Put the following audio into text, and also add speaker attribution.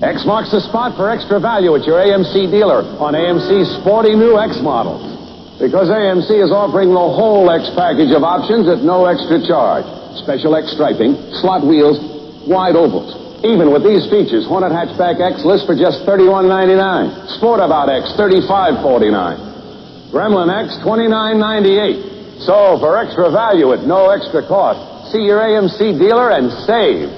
Speaker 1: X marks the spot for extra value at your AMC dealer on AMC's sporty new X models. Because AMC is offering the whole X package of options at no extra charge. Special X striping, slot wheels, wide ovals. Even with these features, Hornet Hatchback X lists for just $31.99. Sportabout-X, $35.49. Gremlin-X, $29.98. So, for extra value at no extra cost, see your AMC dealer and save.